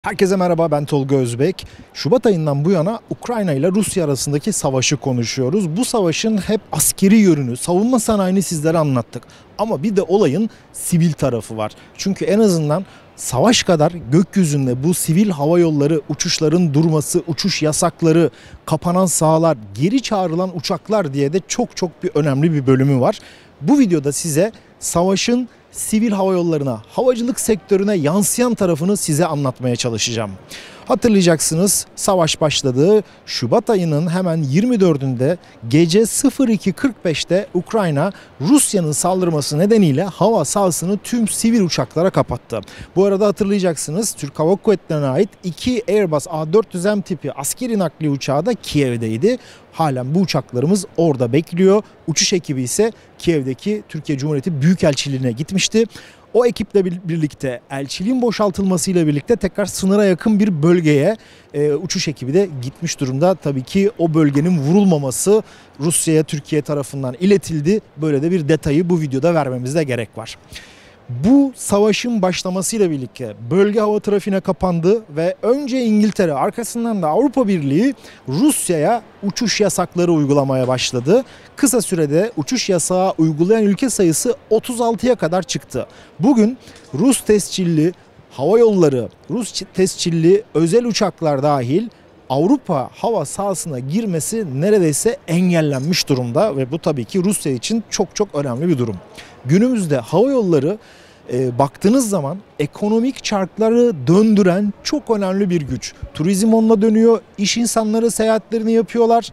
Herkese merhaba, ben Tolga Özbek. Şubat ayından bu yana Ukrayna ile Rusya arasındaki savaşı konuşuyoruz. Bu savaşın hep askeri yönünü, savunma sanayini sizlere anlattık. Ama bir de olayın sivil tarafı var. Çünkü en azından savaş kadar gökyüzünde bu sivil hava yolları, uçuşların durması, uçuş yasakları, kapanan sahalar, geri çağrılan uçaklar diye de çok önemli bir bölümü var. Bu videoda size savaşın sivil hava yollarına, havacılık sektörüne yansıyan tarafını size anlatmaya çalışacağım. Hatırlayacaksınız, savaş başladı. Şubat ayının hemen 24'ünde gece 02.45'te Ukrayna Rusya'nın saldırması nedeniyle hava sahasını tüm sivil uçaklara kapattı. Bu arada hatırlayacaksınız, Türk Hava Kuvvetleri'ne ait 2 Airbus A400M tipi askeri nakliye uçağı da Kiev'deydi. Halen bu uçaklarımız orada bekliyor. Uçuş ekibi ise Kiev'deki Türkiye Cumhuriyeti Büyükelçiliğine gitmişti. O ekiple birlikte, elçiliğin boşaltılmasıyla birlikte tekrar sınıra yakın bir bölgeye uçuş ekibi de gitmiş durumda. Tabii ki o bölgenin vurulmaması Rusya'ya Türkiye tarafından iletildi. Böyle de bir detayı bu videoda vermemizde gerek var. Bu savaşın başlamasıyla birlikte bölge hava trafiğine kapandı ve önce İngiltere, arkasından da Avrupa Birliği Rusya'ya uçuş yasakları uygulamaya başladı. Kısa sürede uçuş yasağı uygulayan ülke sayısı 36'ya kadar çıktı. Bugün Rus tescilli hava yolları, Rus tescilli özel uçaklar dahil Avrupa hava sahasına girmesi neredeyse engellenmiş durumda ve bu tabii ki Rusya için çok önemli bir durum. Günümüzde hava yolları baktığınız zaman ekonomik çarkları döndüren çok önemli bir güç. Turizm onunla dönüyor, iş insanları seyahatlerini yapıyorlar.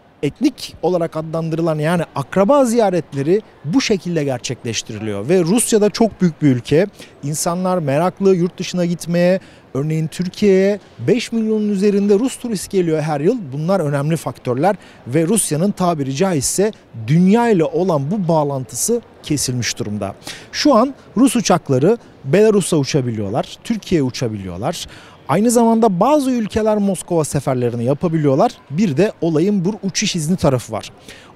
Etnik olarak adlandırılan yani akraba ziyaretleri bu şekilde gerçekleştiriliyor. Ve Rusya'da çok büyük bir ülke. İnsanlar meraklı yurt dışına gitmeye, örneğin Türkiye'ye 5 milyonun üzerinde Rus turist geliyor her yıl. Bunlar önemli faktörler ve Rusya'nın tabiri caizse dünya ile olan bu bağlantısı kesilmiş durumda. Şu an Rus uçakları Belarus'a uçabiliyorlar, Türkiye'ye uçabiliyorlar. Aynı zamanda bazı ülkeler Moskova seferlerini yapabiliyorlar. Bir de olayın bu uçuş izni tarafı var.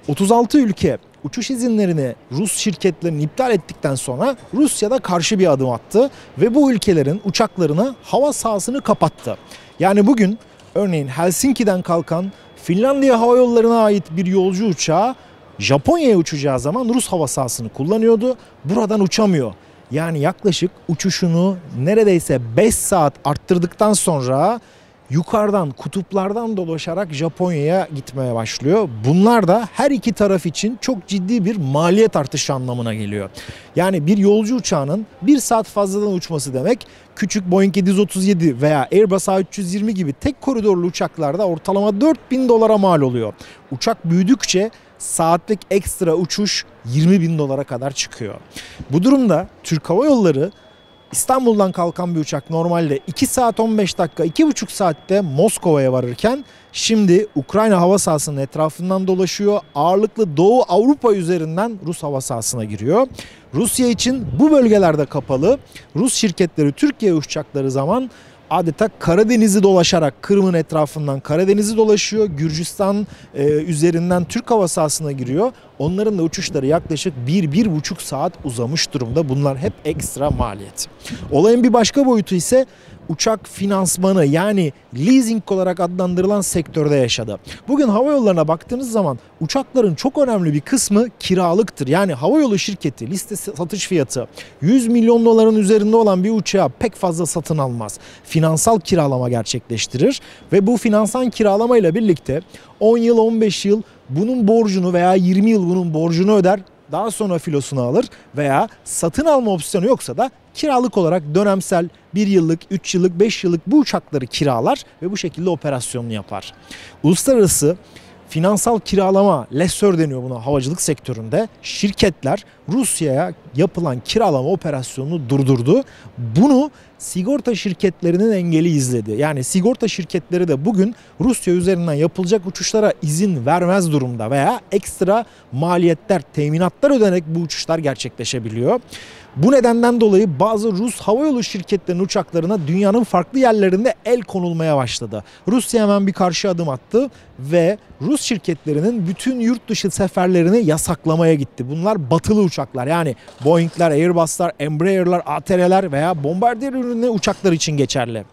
36 ülke uçuş izinlerini Rus şirketlerinin iptal ettikten sonra Rusya'da karşı bir adım attı ve bu ülkelerin uçaklarına hava sahasını kapattı. Yani bugün örneğin Helsinki'den kalkan Finlandiya Hava Yolları'na ait bir yolcu uçağı Japonya'ya uçacağı zaman Rus hava sahasını kullanıyordu. Buradan uçamıyor. Yani yaklaşık uçuşunu neredeyse 5 saat arttırdıktan sonra yukarıdan kutuplardan dolaşarak Japonya'ya gitmeye başlıyor. Bunlar da her iki taraf için çok ciddi bir maliyet artışı anlamına geliyor. Yani bir yolcu uçağının 1 saat fazladan uçması demek küçük Boeing 737 veya Airbus A320 gibi tek koridorlu uçaklarda ortalama $4.000 mal oluyor. Uçak büyüdükçe saatlik ekstra uçuş $20.000 kadar çıkıyor. Bu durumda Türk Hava Yolları İstanbul'dan kalkan bir uçak normalde 2 saat 15 dakika, 2,5 saatte Moskova'ya varırken şimdi Ukrayna hava sahasının etrafından dolaşıyor. Ağırlıklı Doğu Avrupa üzerinden Rus hava sahasına giriyor. Rusya için bu bölgelerde kapalı. Rus şirketleri Türkiye'ye uçacakları zaman adeta Karadeniz'i dolaşarak Kırım'ın etrafından Karadeniz'i dolaşıyor. Gürcistan üzerinden Türk hava sahasına giriyor. Onların da uçuşları yaklaşık 1-1,5 saat uzamış durumda. Bunlar hep ekstra maliyet. Olayın bir başka boyutu ise uçak finansmanı yani leasing olarak adlandırılan sektörde yaşadı. Bugün hava yollarına baktığınız zaman uçakların çok önemli bir kısmı kiralıktır. Yani havayolu şirketi liste satış fiyatı 100 milyon doların üzerinde olan bir uçağı pek fazla satın almaz. Finansal kiralama gerçekleştirir ve bu finansal kiralamayla birlikte 10 yıl 15 yıl bunun borcunu veya 20 yıl bunun borcunu öder. Daha sonra filosunu alır veya satın alma opsiyonu yoksa da kiralık olarak dönemsel 1 yıllık, 3 yıllık, 5 yıllık bu uçakları kiralar ve bu şekilde operasyonunu yapar. Uluslararası finansal kiralama, lessor deniyor buna havacılık sektöründe, şirketler Rusya'ya yapılan kiralama operasyonunu durdurdu. Bunu sigorta şirketlerinin engeli izledi. Yani sigorta şirketleri de bugün Rusya üzerinden yapılacak uçuşlara izin vermez durumda veya ekstra maliyetler, teminatlar ödenerek bu uçuşlar gerçekleşebiliyor. Bu nedenden dolayı bazı Rus havayolu şirketlerinin uçaklarına dünyanın farklı yerlerinde el konulmaya başladı. Rusya hemen bir karşı adım attı ve Rus şirketlerinin bütün yurt dışı seferlerini yasaklamaya gitti. Bunlar batılı uçaklar, yani Boeing'ler, Airbus'lar, Embraer'lar, ATR'ler veya Bombardier ürünlü uçaklar için geçerli.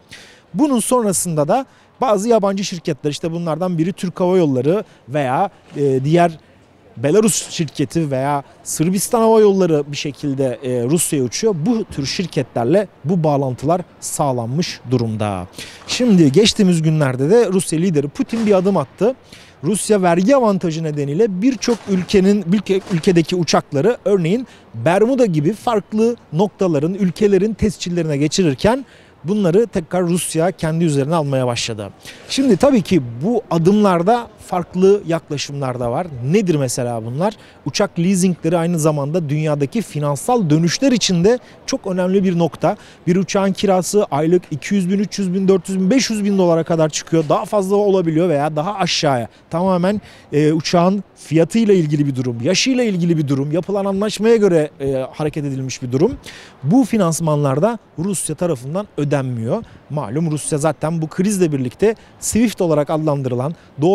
Bunun sonrasında da bazı yabancı şirketler, işte bunlardan biri Türk Hava Yolları veya diğer Belarus şirketi veya Sırbistan Hava Yolları bir şekilde Rusya'ya uçuyor. Bu tür şirketlerle bu bağlantılar sağlanmış durumda. Şimdi geçtiğimiz günlerde de Rusya lideri Putin bir adım attı. Rusya vergi avantajı nedeniyle birçok ülkedeki uçakları, örneğin Bermuda gibi farklı noktaların, ülkelerin tescillerine geçirirken bunları tekrar Rusya kendi üzerine almaya başladı. Şimdi tabii ki bu adımlarda farklı yaklaşımlar da var. Nedir mesela bunlar? Uçak leasingleri aynı zamanda dünyadaki finansal dönüşler içinde çok önemli bir nokta. Bir uçağın kirası aylık 200 bin, 300 bin, 400 bin, 500 bin dolara kadar çıkıyor. Daha fazla olabiliyor veya daha aşağıya. Tamamen uçağın fiyatıyla ilgili bir durum, yaşıyla ilgili bir durum, yapılan anlaşmaya göre hareket edilmiş bir durum. Bu finansmanlar da Rusya tarafından ödenmiyor. Malum Rusya zaten bu krizle birlikte SWIFT olarak adlandırılan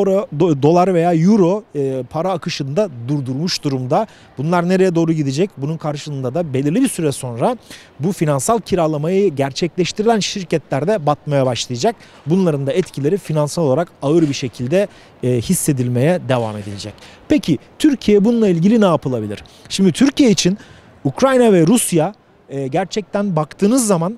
dolar veya euro para akışını da durdurmuş durumda. Bunlar nereye doğru gidecek? Bunun karşılığında da belirli bir süre sonra bu finansal kiralamayı gerçekleştirilen şirketler de batmaya başlayacak. Bunların da etkileri finansal olarak ağır bir şekilde hissedilmeye devam edilecek. Peki Türkiye bununla ilgili ne yapılabilir? Şimdi Türkiye için Ukrayna ve Rusya gerçekten baktığınız zaman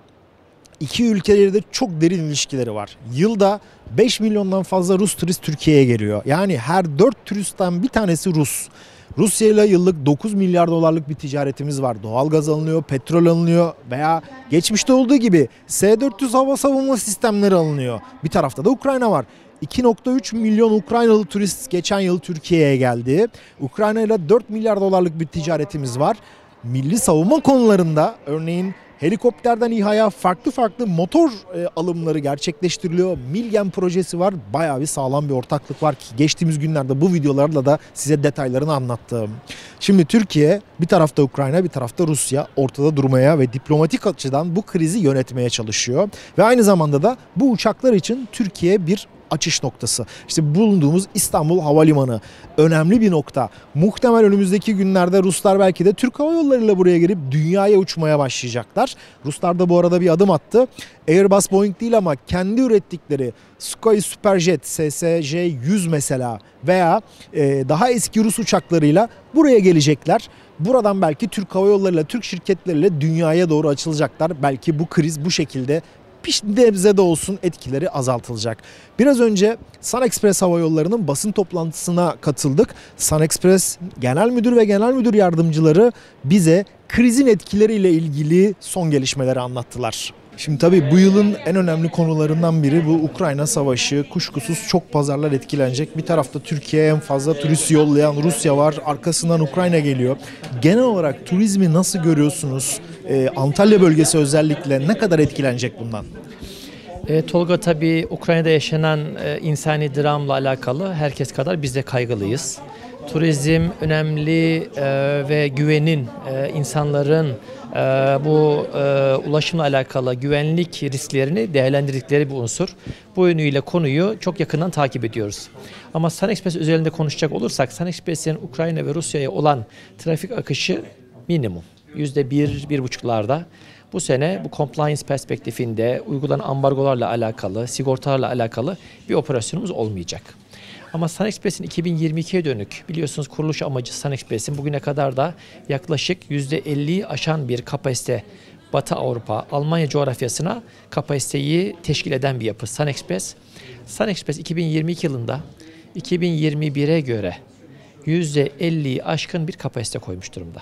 İki ülkelerde çok derin ilişkileri var. Yılda 5 milyondan fazla Rus turist Türkiye'ye geliyor. Yani her 4 turistten bir tanesi Rus. Rusya ile yıllık 9 milyar dolarlık bir ticaretimiz var. Doğalgaz alınıyor, petrol alınıyor veya geçmişte olduğu gibi S-400 hava savunma sistemleri alınıyor. Bir tarafta da Ukrayna var. 2,3 milyon Ukraynalı turist geçen yıl Türkiye'ye geldi. Ukrayna ile 4 milyar dolarlık bir ticaretimiz var. Milli savunma konularında örneğin helikopterden İHA'ya farklı motor alımları gerçekleştiriliyor. Milgen projesi var. Bayağı bir sağlam bir ortaklık var ki geçtiğimiz günlerde bu videolarla da size detaylarını anlattım. Şimdi Türkiye, bir tarafta Ukrayna, bir tarafta Rusya ortada durmaya ve diplomatik açıdan bu krizi yönetmeye çalışıyor. Ve aynı zamanda da bu uçaklar için Türkiye bir açış noktası. İşte bulunduğumuz İstanbul Havalimanı önemli bir nokta. Muhtemel önümüzdeki günlerde Ruslar belki de Türk Hava Yolları ile buraya gelip dünyaya uçmaya başlayacaklar. Ruslar da bu arada bir adım attı. Airbus, Boeing değil ama kendi ürettikleri Sukhoi Superjet SSJ-100 mesela veya daha eski Rus uçaklarıyla buraya gelecekler. Buradan belki Türk Hava Yolları ile, Türk şirketleriyle dünyaya doğru açılacaklar. Belki bu kriz bu şekilde bir nebze de olsun etkileri azaltılacak. Biraz önce SunExpress Hava Yolları'nın basın toplantısına katıldık. SunExpress Genel Müdür ve Genel Müdür Yardımcıları bize krizin etkileriyle ilgili son gelişmeleri anlattılar. Şimdi tabii bu yılın en önemli konularından biri bu Ukrayna Savaşı. Kuşkusuz çok pazarlar etkilenecek. Bir tarafta Türkiye'ye en fazla turist yollayan Rusya var. Arkasından Ukrayna geliyor. Genel olarak turizmi nasıl görüyorsunuz? Antalya bölgesi özellikle ne kadar etkilenecek bundan? Tolga, tabii Ukrayna'da yaşanan insani dramla alakalı herkes kadar biz de kaygılıyız. Turizm önemli ve güvenin, insanların bu ulaşımla alakalı güvenlik risklerini değerlendirdikleri bir unsur. Bu yönüyle konuyu çok yakından takip ediyoruz. Ama SunExpress üzerinde konuşacak olursak, SunExpress'in Ukrayna ve Rusya'ya olan trafik akışı minimum. %1-1,5'larda. Bu sene bu compliance perspektifinde uygulanan ambargolarla alakalı, sigortalarla alakalı bir operasyonumuz olmayacak. Ama SunExpress'in 2022'ye dönük, biliyorsunuz kuruluş amacı SunExpress'in bugüne kadar da yaklaşık %50'yi aşan bir kapasite, Batı Avrupa, Almanya coğrafyasına kapasiteyi teşkil eden bir yapı SunExpress. SunExpress 2022 yılında 2021'e göre %50'yi aşkın bir kapasite koymuş durumda.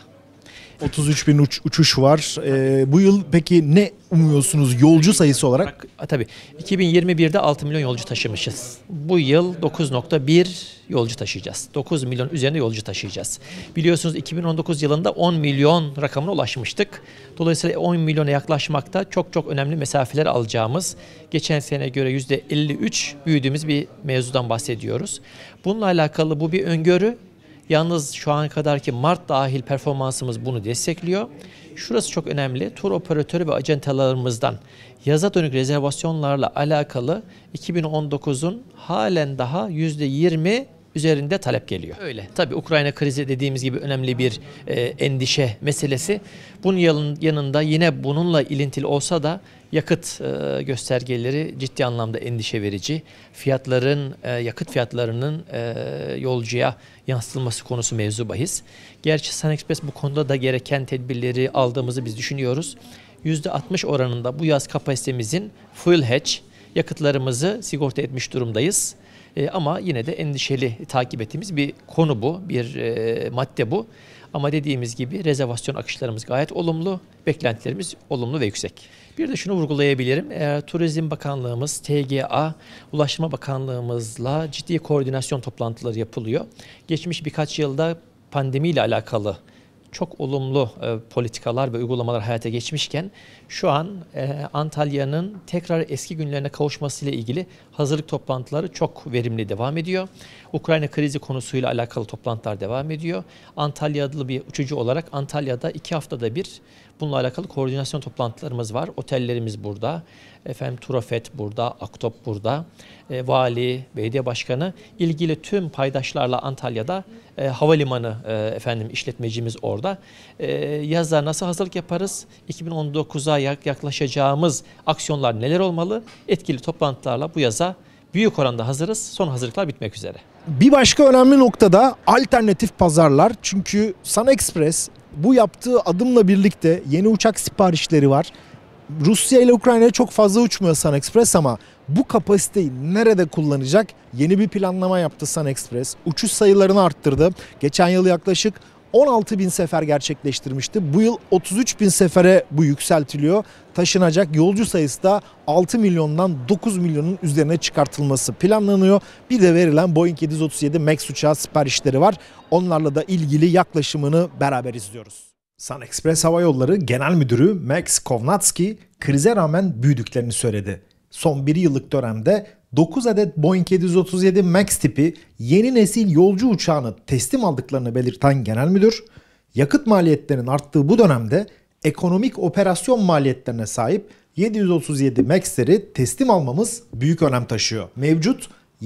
33 bin uçuş var. Bu yıl peki ne umuyorsunuz yolcu sayısı olarak? Tabii 2021'de 6 milyon yolcu taşımışız. Bu yıl 9,1 yolcu taşıyacağız. 9 milyon üzerinde yolcu taşıyacağız. Biliyorsunuz 2019 yılında 10 milyon rakamına ulaşmıştık. Dolayısıyla 10 milyona yaklaşmakta çok önemli mesafeler alacağımız, geçen sene göre %53 büyüdüğümüz bir mevzudan bahsediyoruz. Bununla alakalı bu bir öngörü. Yalnız şu an kadarki Mart dahil performansımız bunu destekliyor. Şurası çok önemli. Tur operatörü ve acentalarımızdan yaza dönük rezervasyonlarla alakalı 2019'un halen daha %20 üzerinde talep geliyor. Öyle. Tabii Ukrayna krizi dediğimiz gibi önemli bir endişe meselesi. Bunun yanında yine bununla ilintili olsa da yakıt göstergeleri ciddi anlamda endişe verici. Yakıt fiyatlarının yolcuya yansıtılması konusu mevzu bahis. Gerçi SunExpress bu konuda da gereken tedbirleri aldığımızı biz düşünüyoruz. %60 oranında bu yaz kapasitemizin fuel hedge, yakıtlarımızı sigorta etmiş durumdayız. Ama yine de endişeli takip ettiğimiz bir konu bu, bir madde bu. Ama dediğimiz gibi rezervasyon akışlarımız gayet olumlu, beklentilerimiz olumlu ve yüksek. Bir de şunu vurgulayabilirim. Turizm Bakanlığımız, TGA, Ulaştırma Bakanlığımızla ciddi koordinasyon toplantıları yapılıyor. Geçmiş birkaç yılda pandemiyle alakalı çok olumlu politikalar ve uygulamalar hayata geçmişken şu an Antalya'nın tekrar eski günlerine kavuşmasıyla ilgili hazırlık toplantıları çok verimli devam ediyor. Ukrayna krizi konusuyla alakalı toplantılar devam ediyor. Antalyalı bir uçucu olarak Antalya'da 2 haftada bir bununla alakalı koordinasyon toplantılarımız var. Otellerimiz burada, Turafet burada, Aktop burada, vali, belediye başkanı, ilgili tüm paydaşlarla Antalya'da havalimanı işletmecimiz orada. Yaza nasıl hazırlık yaparız? 2019'a yaklaşacağımız aksiyonlar neler olmalı? Etkili toplantılarla bu yaza büyük oranda hazırız. Son hazırlıklar bitmek üzere. Bir başka önemli noktada alternatif pazarlar. Çünkü SunExpress bu yaptığı adımla birlikte yeni uçak siparişleri var. Rusya ile Ukrayna'ya çok fazla uçmuyor SunExpress ama bu kapasiteyi nerede kullanacak? Yeni bir planlama yaptı SunExpress. Uçuş sayılarını arttırdı. Geçen yıl yaklaşık 16.000 sefer gerçekleştirmişti. Bu yıl 33.000 sefere bu yükseltiliyor. Taşınacak yolcu sayısı da 6 milyondan 9 milyonun üzerine çıkartılması planlanıyor. Bir de verilen Boeing 737 MAX uçağı siparişleri var. Onlarla da ilgili yaklaşımını beraber izliyoruz. SunExpress Hava Yolları Genel Müdürü Max Kovnatski krize rağmen büyüdüklerini söyledi. Son 1 yıllık dönemde 9 adet Boeing 737 MAX tipi yeni nesil yolcu uçağını teslim aldıklarını belirten genel müdür, yakıt maliyetlerinin arttığı bu dönemde ekonomik operasyon maliyetlerine sahip 737 MAX'leri teslim almamız büyük önem taşıyor. Mevcut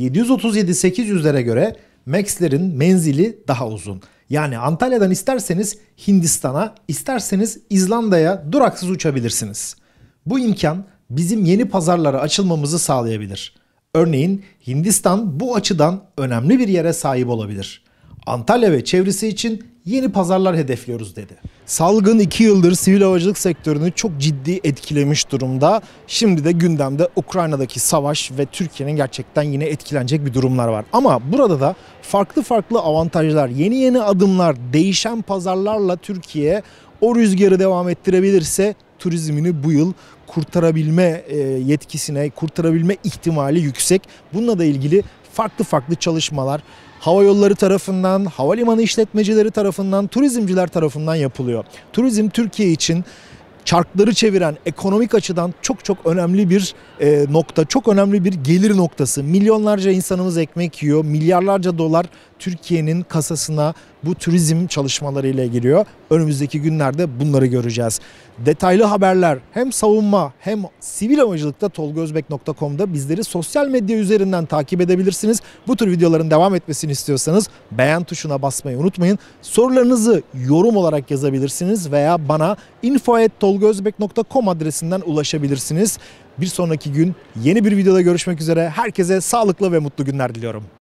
737-800'lere göre MAX'lerin menzili daha uzun. Yani Antalya'dan isterseniz Hindistan'a, isterseniz İzlanda'ya duraksız uçabilirsiniz. Bu imkan bizim yeni pazarlara açılmamızı sağlayabilir. Örneğin Hindistan bu açıdan önemli bir yere sahip olabilir. Antalya ve çevresi için yeni pazarlar hedefliyoruz dedi. Salgın 2 yıldır sivil havacılık sektörünü çok ciddi etkilemiş durumda. Şimdi de gündemde Ukrayna'daki savaş ve Türkiye'nin gerçekten yine etkilenecek bir durumlar var. Ama burada da farklı avantajlar, yeni adımlar, değişen pazarlarla Türkiye o rüzgarı devam ettirebilirse turizmini bu yıl kurtarabilme yetkisine, kurtarabilme ihtimali yüksek. Bununla da ilgili farklı çalışmalar hava yolları tarafından, havalimanı işletmecileri tarafından, turizmciler tarafından yapılıyor. Turizm Türkiye için çarkları çeviren, ekonomik açıdan çok önemli bir nokta, çok önemli bir gelir noktası. Milyonlarca insanımız ekmek yiyor, milyarlarca dolar Türkiye'nin kasasına bu turizm çalışmalarıyla giriyor. Önümüzdeki günlerde bunları göreceğiz. Detaylı haberler hem savunma hem sivil havacılıkta tolgozbek.com'da bizleri sosyal medya üzerinden takip edebilirsiniz. Bu tür videoların devam etmesini istiyorsanız beğen tuşuna basmayı unutmayın. Sorularınızı yorum olarak yazabilirsiniz veya bana info@tolgozbek.com adresinden ulaşabilirsiniz. Bir sonraki gün yeni bir videoda görüşmek üzere. Herkese sağlıklı ve mutlu günler diliyorum.